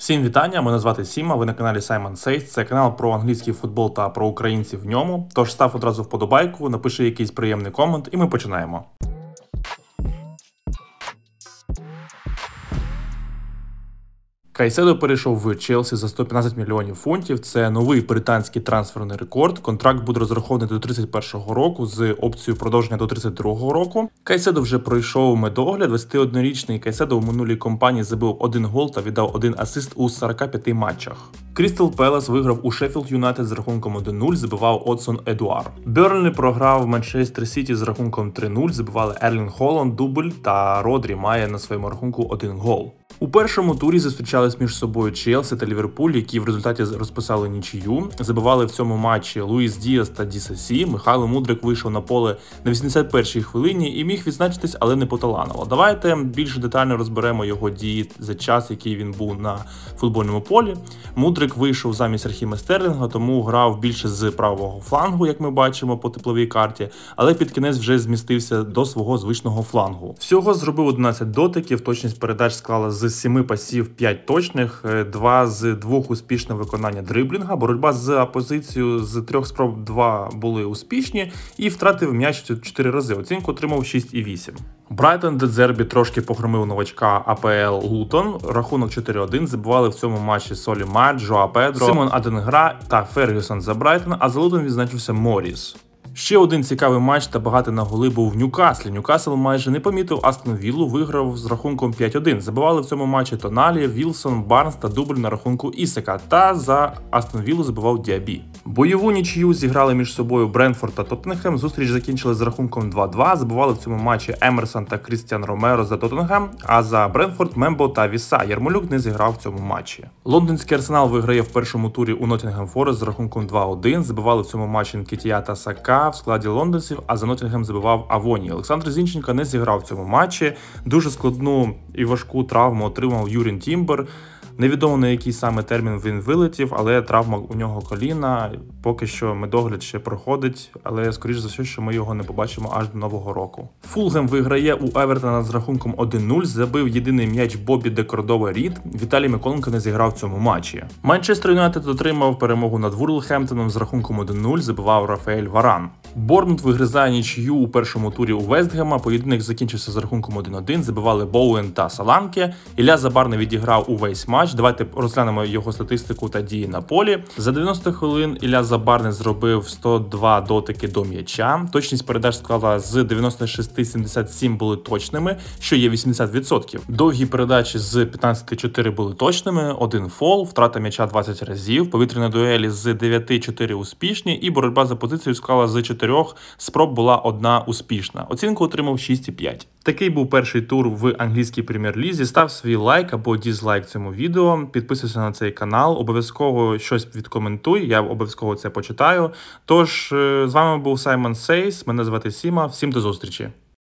Всім вітання, мене звати Сіма, ви на каналі Simon Says. Це канал про англійський футбол та про українців в ньому. Тож став одразу вподобайку, напиши якийсь приємний комент і ми починаємо. Кайседо перейшов в Челсі за 115 мільйонів фунтів. Це новий британський трансферний рекорд. Контракт буде розрахований до 31-го року з опцією продовження до 32-го року. Кайседо вже пройшов медогляд. 21-річний Кайседо у минулій кампанії забив 1 гол та віддав 1 асист у 45 матчах. Крістал Пелас виграв у Шеффілд Юнайтед з рахунком 1-0, забивав Одсон Едуар. Берлі програв Манчестер Сіті з рахунком 3-0, забивали Ерлінг Холланд дубль та Родрі має на своєму рахунку 1 гол. У першому турі зустрічались між собою Челсі та Ліверпуль, які в результаті розписали нічию. Забивали в цьому матчі Луїс Діас та Дісасі. Михайло Мудрик вийшов на поле на 81-й хвилині і міг відзначитись, але не поталанило. Давайте більш детально розберемо його дії за час, який він був на футбольному полі. Мудрик вийшов замість Рахіма Стерлінга, тому грав більше з правого флангу, як ми бачимо по тепловій карті, але під кінець вже змістився до свого звичного флангу. Всього зробив 11 дотиків, точність передач склала з 7 пасів 5 точних, 2 з 2 успішне виконання дриблінга, боротьба за опозицію з 3 спроб 2 були успішні і втратив м'яч 4 рази. Оцінку отримав 6,8. Брайтон де Дзербі трошки погромив новачка АПЛ Лутон, рахунок 4-1, забивали в цьому матчі Солі Мат, Жоа Педро, Симон Аденгра та Фергюсон за Брайтон, а за Лутон відзначився Моріс. Ще один цікавий матч та багатий на голи був в Ньюкаслі. Ньюкасл майже не помітив Астон Віллу, виграв з рахунком 5-1. Забивали в цьому матчі Тоналі, Вілсон, Барнс та дубль на рахунку Ісака. Та за Астон Віллу забивав Діабі. Бойову нічию зіграли між собою Брентфорд та Тоттенхем. Зустріч закінчили з рахунком 2-2. Забивали в цьому матчі Емерсон та Крістіан Ромеро за Тоттенхем, а за Брентфорд Мембо та Віса. Ярмолюк не зіграв в цьому матчі. Лондонський Арсенал виграє в першому турі у Ноттінгем Форест з рахунком 2-1. Забивали в цьому матчі Нкетія та Сака в складі лондонців, а за Ноттінгем забивав Авоні. Олександр Зінченко не зіграв в цьому матчі. Дуже складну і важку травму отримав Юрін Тімбер. Невідомо, на який саме термін він вилетів, але травма у нього коліна. Поки що медогляд ще проходить, але скоріш за все, що ми його не побачимо аж до Нового року. Фулгем виграє у Евертона з рахунком 1-0, забив єдиний м'яч Бобі де Кордова Рід. Віталій Миколенко не зіграв в цьому матчі. Манчестер Юнайтед отримав перемогу над Вулверхемптоном з рахунком 1-0, забивав Рафаель Варан. Борнмут вигризає нічию у першому турі у Вестгема, поєдинок закінчився з рахунком 1-1, забивали Боуен та Саланке. Ілля Забар не відіграв увесь матч. Давайте розглянемо його статистику та дії на полі. За 90 хвилин Ілля Забарний зробив 102 дотики до м'яча. Точність передач склала з 96-77 були точними, що є 80%. Довгі передачі з 15-4 були точними, 1 фол, втрата м'яча 20 разів, повітряні дуелі з 9-4 успішні і боротьба за позицію склала з 4 спроб була 1 успішна. Оцінку отримав 6,5. Такий був перший тур в англійській прем'єр-лізі. Став свій лайк або дізлайк цьому відео, підписуйся на цей канал, обов'язково щось відкоментуй, я обов'язково це почитаю. Тож, з вами був Simon Says, мене звати Сіма, всім до зустрічі.